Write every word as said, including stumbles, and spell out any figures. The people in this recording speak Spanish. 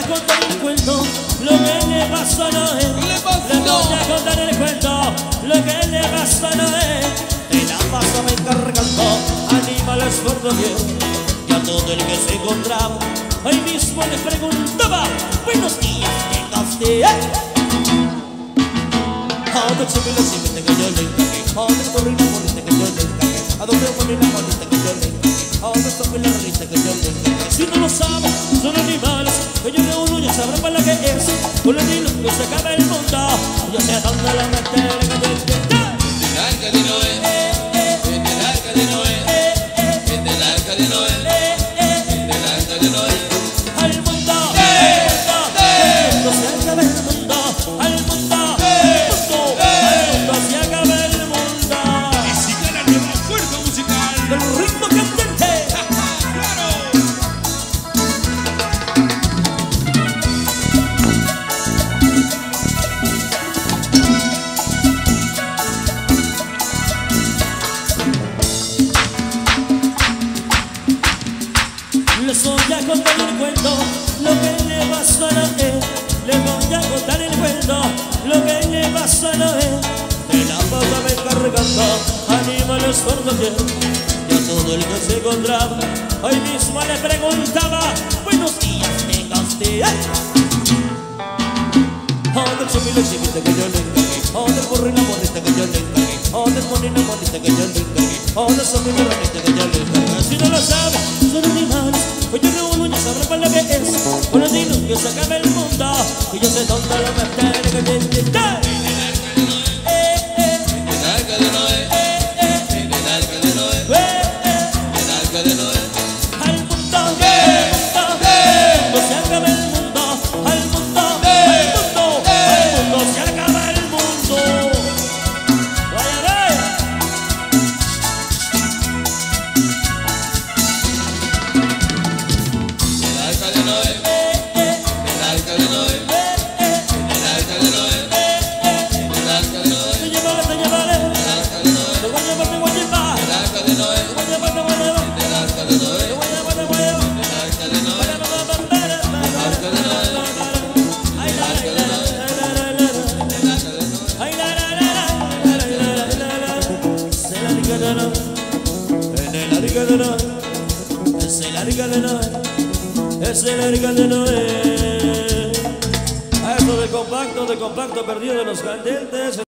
a contar el cuento, lo que le pasó a Noé. Le voy a contar el cuento, lo que le pasó a Noé. De la pasaba encargando animales por doquier, y a todo el que se encontraba ahí mismo le preguntaba: buenos días, tenga usted. A dónde se me lo siente que yo le encaje, a dónde corre la bolita que yo le encaje, a dónde pone la bolita que yo le encaje, a dónde toque la rolita que yo le encaje. Si no lo saben, son animales que yo de uno ya sabrán para la que es. Con el hilo que se acaba el mundo, yo sé a dónde la meter que yo entiendo. El arca de Noé, vete el arca de Noé, vete el arca de Noé, vete el arca de Noé. Al mundo, al mundo, se acaba el mundo, al mundo, al mundo, al mundo, se acaba el mundo. Y sigue la nueva fuerza musical Del ritmo candente. ¡Claro! Les voy a contar el cuento, lo que le pasó a Noé. Les voy a contar el cuento, lo que le pasó a Noé. De la pasaba encargando animales por doquier, y a todo el que se encontraba hoy mismo le preguntaba: buenos días, tenga usted. A dónde el chumilo chivita que yo le encaje, a dónde corre la monita que yo le encaje, a dónde pone la monita que yo le encaje, a dónde son mi ranita que yo le encaje. Si no lo sabe, son animales, pues yo no uno ya sabrá para lo que es. Con el dino que se acaba el mundo, y yo sé dónde lo meter que yo entiendo. El arca de Noé, el arca de Noé, el arca de Noé. Al mundo, al mundo, al mundo se acaba el mundo, al mundo, al mundo, al mundo se acaba el mundo. Vaya, vaya. El arca de Noé, el arca de Noé, el arca de Noé, el arca de Noé, Te llevaré, te llevaré, el arca de Noé, te voy a llevar, te voy a llevar, el arca de Noé, te voy a llevar, te voy a llevar, el arca de Noé, te voy a llevar, te voy a llevar. el arca de Noé, el arca de Noé, Ay, la, la, la, la, la, la, la. el arca de Noé. Ay, la, la, la, la, la, la, la, la. Se la rica de Noé, en el arca de Noé, es el arca de Noé, es el arca de Noé. A esto de compacto, de compacto perdido de los candentes.